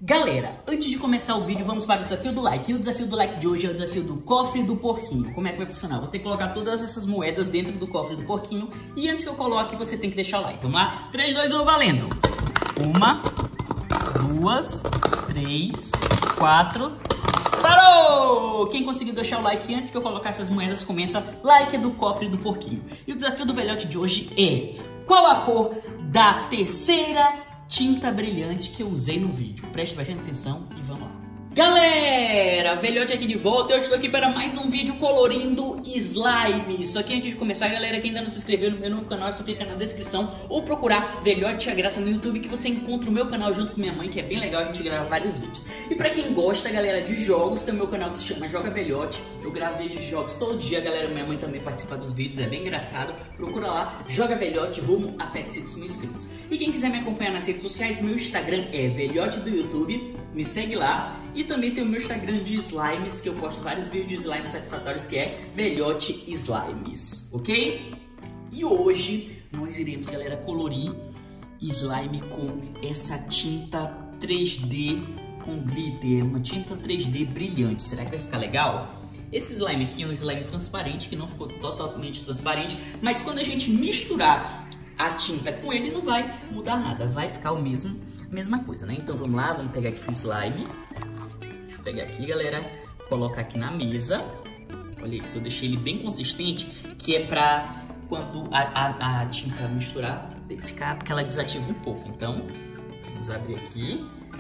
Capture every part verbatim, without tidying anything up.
Galera, antes de começar o vídeo, vamos para o desafio do like. E o desafio do like de hoje é o desafio do cofre do porquinho. Como é que vai funcionar? Vou ter que colocar todas essas moedas dentro do cofre do porquinho. E antes que eu coloque, você tem que deixar o like. Vamos lá? três, dois, um, valendo! Uma, duas, três, quatro... Parou! Quem conseguiu deixar o like antes que eu colocar essas moedas, comenta like do cofre do porquinho. E o desafio do velhote de hoje é: qual a cor da terceira tinta brilhante que eu usei no vídeo? Preste bastante atenção e vamos lá. Galera, velhote aqui de volta e eu estou aqui para mais um vídeo colorindo slime. Só que antes de começar, galera, que ainda não se inscreveu no meu novo canal, é só clicar na descrição ou procurar Velhote a Graça no YouTube, que você encontra o meu canal junto com minha mãe, que é bem legal, a gente grava vários vídeos. E pra quem gosta, galera, de jogos, tem o meu canal que se chama Joga Velhote. Eu gravo vídeos de jogos todo dia, galera, minha mãe também participa dos vídeos, é bem engraçado. Procura lá, Joga Velhote, rumo a setecentos mil inscritos. E quem quiser me acompanhar nas redes sociais, meu Instagram é Velhote do YouTube, me segue lá. E também tem o meu Instagram de slimes, que eu posto vários vídeos de slimes satisfatórios, que é Velhote Slimes, ok? E hoje nós iremos, galera, colorir slime com essa tinta três D com glitter, uma tinta três D brilhante. Será que vai ficar legal? Esse slime aqui é um slime transparente, que não ficou totalmente transparente, mas quando a gente misturar a tinta com ele, não vai mudar nada, vai ficar o mesmo, a mesma coisa, né? Então vamos lá, vamos pegar aqui o slime. Pegar aqui, galera, colocar aqui na mesa. Olha isso, eu deixei ele bem consistente, que é pra quando a, a, a tinta misturar, ficar que ela desativa um pouco. Então, vamos abrir aqui.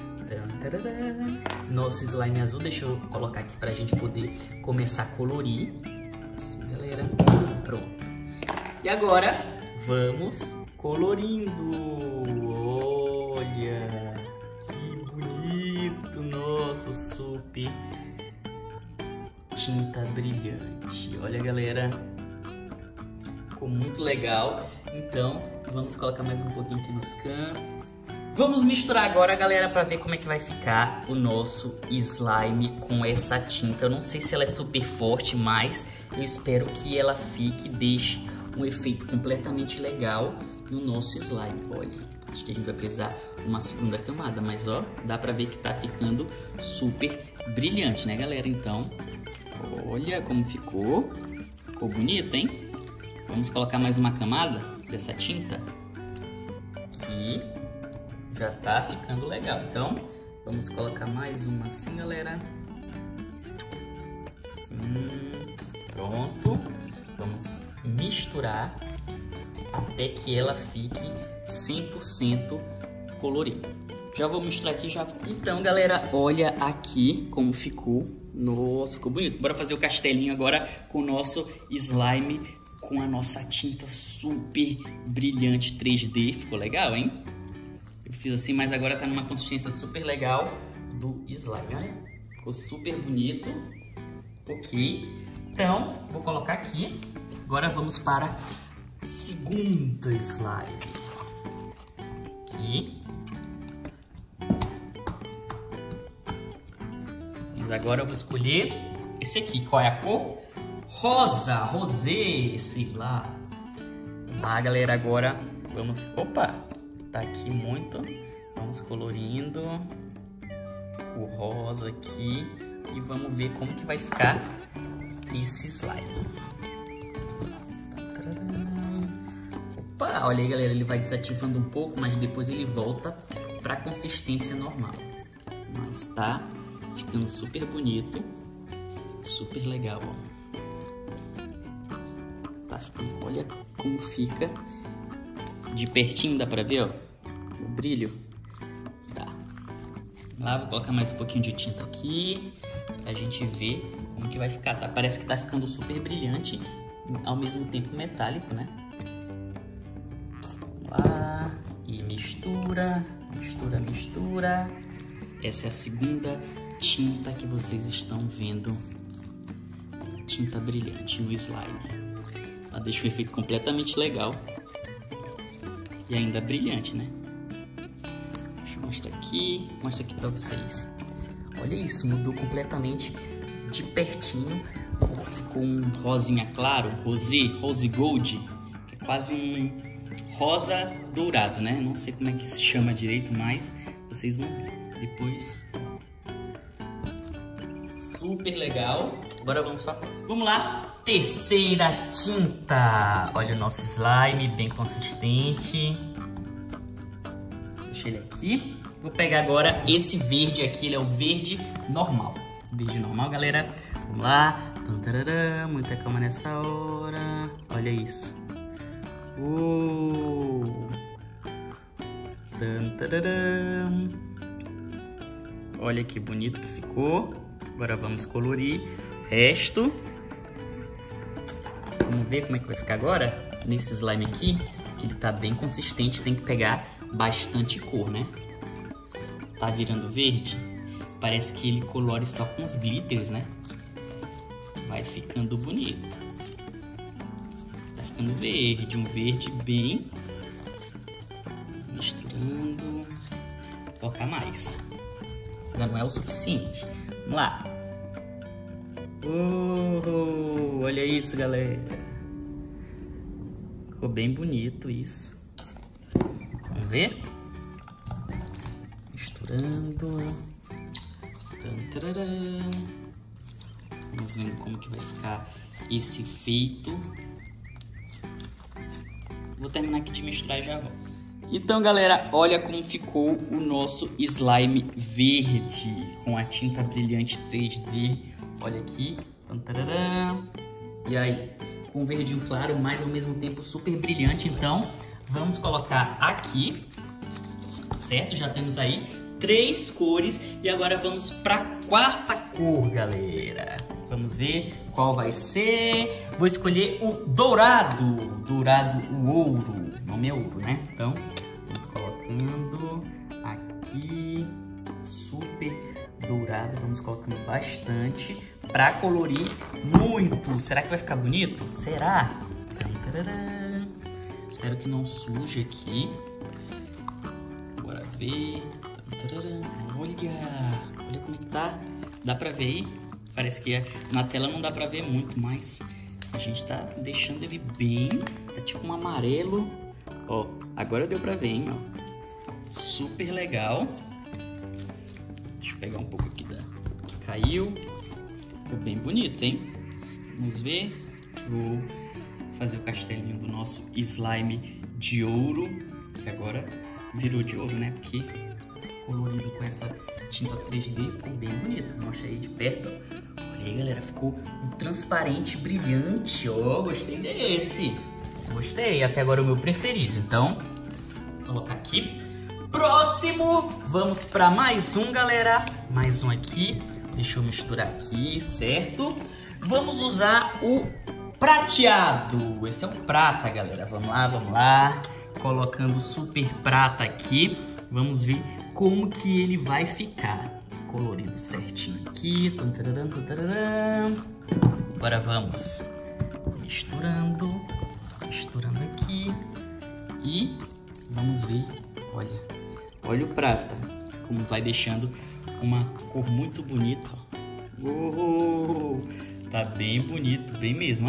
Nosso slime azul, deixa eu colocar aqui pra gente poder começar a colorir. Assim, galera, pronto. E agora, vamos colorindo. Olha... Nossa, super tinta brilhante. Olha, galera, ficou muito legal. Então, vamos colocar mais um pouquinho aqui nos cantos. Vamos misturar agora, galera, para ver como é que vai ficar o nosso slime com essa tinta. Eu não sei se ela é super forte, mas eu espero que ela fique e deixe um efeito completamente legal no nosso slime. Olha, acho que a gente vai precisar uma segunda camada, mas ó, dá pra ver que tá ficando super brilhante, né, galera? Então, olha como ficou. Ficou bonito, hein? Vamos colocar mais uma camada dessa tinta, que já tá ficando legal. Então, vamos colocar mais uma assim, galera. Assim, pronto. Vamos misturar até que ela fique cem por cento colorida. Já vou mostrar aqui já. Então, galera, olha aqui como ficou. Nossa, ficou bonito. Bora fazer o castelinho agora com o nosso slime com a nossa tinta super brilhante três D. Ficou legal, hein? Eu fiz assim, mas agora tá numa consistência super legal do slime. Olha, ficou super bonito. Ok. Então, vou colocar aqui. Agora vamos para segundo slime. Aqui. Mas agora eu vou escolher esse aqui. Qual é a cor? Rosa, rosé, sei lá. Vamos lá, galera, agora vamos... Opa! Tá aqui muito. Vamos colorindo o rosa aqui. E vamos ver como que vai ficar esse slime. Opa, olha aí, galera, ele vai desativando um pouco, mas depois ele volta para a consistência normal. Mas tá ficando super bonito, super legal, ó. Tá ficando, olha como fica de pertinho, dá pra ver, ó, o brilho. Tá. Lá, vou colocar mais um pouquinho de tinta aqui pra gente ver como que vai ficar, tá? Parece que tá ficando super brilhante, ao mesmo tempo metálico, né? Lá, e mistura, mistura, mistura. Essa é a segunda tinta que vocês estão vendo, tinta brilhante no slime. Ela deixa o efeito completamente legal e ainda brilhante, né? Deixa eu mostrar aqui, mostrar aqui pra vocês. Olha isso, mudou completamente de pertinho. Ficou um rosinha claro, rosé, rose gold, que é quase um rosa dourado, né? Não sei como é que se chama direito, mas vocês vão ver. depois. Super legal. Agora vamos para a próxima. Vamos lá. Terceira tinta. Olha o nosso slime, bem consistente. Deixa ele aqui. Vou pegar agora esse verde aqui, ele é o verde normal. Verde normal, galera. Vamos lá. Tantararã, muita calma nessa hora. Olha isso. Uh. Tantararã. Olha que bonito que ficou. Agora vamos colorir o resto. Vamos ver como é que vai ficar agora. Nesse slime aqui, que ele tá bem consistente, tem que pegar bastante cor, né? Tá virando verde. Parece que ele colore só com os glitters, né? Vai ficando bonito. Tá ficando verde, um verde bem. Misturando. Vou colocar mais. Ainda não é o suficiente. Vamos lá. Oh, olha isso, galera. Ficou bem bonito isso. Vamos ver? Misturando. Tantararã. Vamos vendo como que vai ficar esse efeito. Vou terminar aqui de misturar e já volto. Então, galera, olha como ficou o nosso slime verde com a tinta brilhante três D. Olha aqui. Tantararã. E aí, com um verdinho claro, mas ao mesmo tempo super brilhante. Então, vamos colocar aqui, certo? Já temos aí três cores e agora vamos para a quarta cor, galera. Vamos ver qual vai ser. Vou escolher o dourado. Dourado, o ouro. O nome é ouro, né? Então, vamos colocando aqui. Super dourado. Vamos colocando bastante para colorir muito. Será que vai ficar bonito? Será? Tadadã. Espero que não suje aqui. Bora ver. Tadadã. Olha, olha como é que tá. Dá pra ver aí? Parece que na tela não dá pra ver muito, mas a gente tá deixando ele bem. Tá tipo um amarelo. Ó, agora deu pra ver, hein, ó. Super legal. Deixa eu pegar um pouco aqui da que caiu. Ficou bem bonito, hein? Vamos ver. Vou fazer o castelinho do nosso slime de ouro, que agora virou de ouro, né? Porque colorido com essa tinta três D ficou bem bonito. Mostra aí de perto. Olha aí, galera, ficou um transparente brilhante. Ó, oh, gostei desse. Gostei, até agora é o meu preferido. Então, vou colocar aqui. Próximo, vamos para mais um, galera. Mais um aqui. Deixa eu misturar aqui, certo? Vamos usar o prateado. Esse é o prata, galera. Vamos lá, vamos lá. Colocando o super prata aqui. Vamos ver como que ele vai ficar. Colorindo certinho aqui. Tantararã, tantararã. Agora vamos misturando. Misturando aqui. E vamos ver. Olha. Olha o prata. Como vai deixando uma cor muito bonita. Oh, tá bem bonito. Bem mesmo,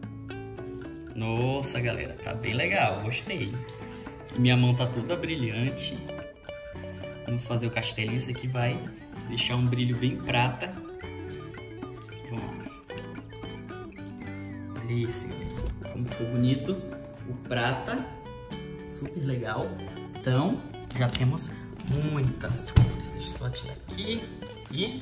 ó. Nossa, galera. Tá bem legal. Gostei. Minha mão tá toda brilhante. Vamos fazer o castelinho. Esse aqui vai deixar um brilho bem prata. Vamos lá. Olha esse, galera. Como ficou bonito. O prata. Super legal. Então, já temos muitas cores. Deixa eu só tirar aqui. E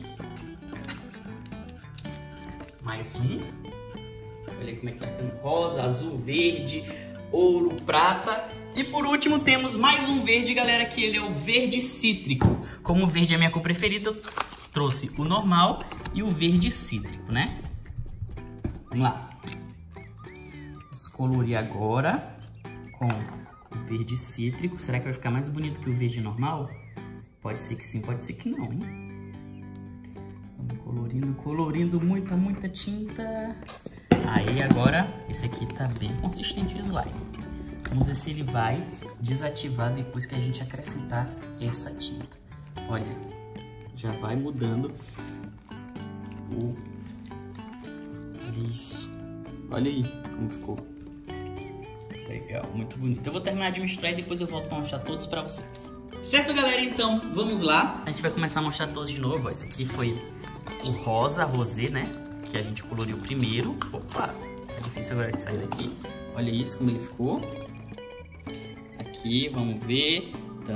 mais um. Olha como é que tá ficando. Rosa, azul, verde, ouro, prata. E por último temos mais um verde, galera, que ele é o verde cítrico. Como o verde é a minha cor preferida, eu trouxe o normal e o verde cítrico, né? Vamos lá. Vamos colorir agora com o verde cítrico. Será que vai ficar mais bonito que o verde normal? Pode ser que sim, pode ser que não, hein? Vamos colorindo, colorindo muita, muita tinta. Aí agora, esse aqui tá bem consistente o slime. Vamos ver se ele vai desativar depois que a gente acrescentar essa tinta. Olha, já vai mudando o... Olha isso. Olha aí como ficou. Legal, muito bonito. Eu vou terminar de misturar e depois eu volto para mostrar todos para vocês. Certo, galera? Então, vamos lá. A gente vai começar a mostrar todos de novo. Esse aqui foi o rosa, rosé, né? Que a gente coloriu primeiro. Opa, é difícil agora de sair daqui. Olha isso, como ele ficou. Aqui, vamos ver.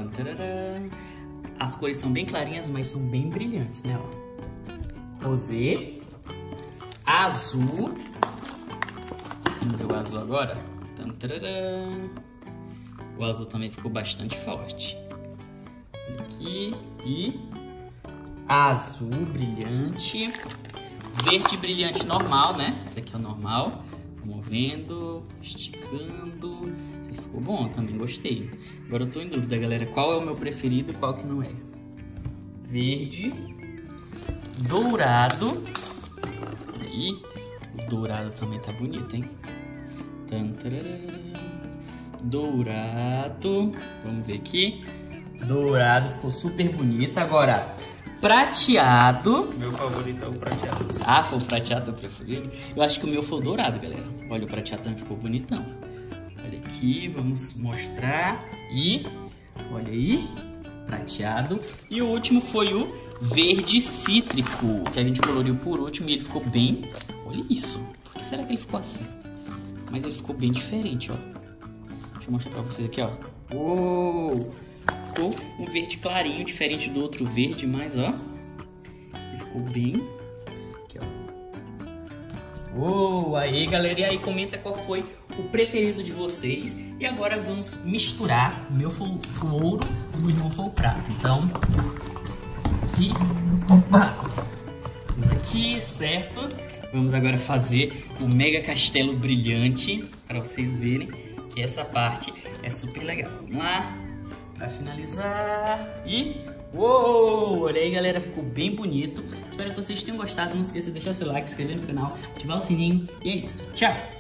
As cores são bem clarinhas, mas são bem brilhantes, né? Ó. Rosé, azul. Vamos ver o azul agora. O azul também ficou bastante forte. Olha aqui. E azul brilhante. Verde brilhante normal, né? Esse aqui é o normal. Movendo, esticando. Esse aqui ficou bom, também gostei. Agora eu tô em dúvida, galera. Qual é o meu preferido e qual que não é? Verde. Dourado. Olha aí. O dourado também tá bonito, hein? Dourado. Vamos ver aqui. Dourado ficou super bonito. Agora, prateado. Meu favorito é o prateado. Ah, foi o prateado o preferido? Eu acho que o meu foi o dourado, galera. Olha, o prateado também ficou bonitão. Olha aqui, vamos mostrar. E, olha aí, prateado. E o último foi o verde cítrico, que a gente coloriu por último e ele ficou bem... Olha isso. Por que será que ele ficou assim? Mas ele ficou bem diferente, ó. Deixa eu mostrar pra vocês aqui, ó. Uou! Ficou um verde clarinho, diferente do outro verde, mas, ó... Ele ficou bem... Aqui, ó. Uou! Aí, galera, e aí comenta qual foi o preferido de vocês. E agora vamos misturar. O meu foi o ouro, o irmão foi o prata. Então... E... Opa! Vamos aqui, certo? Vamos agora fazer o mega castelo brilhante, para vocês verem que essa parte é super legal. Vamos lá, para finalizar. E uou! Olha aí, galera, ficou bem bonito. Espero que vocês tenham gostado. Não esqueça de deixar seu like, se inscrever no canal, ativar o sininho. E é isso. Tchau!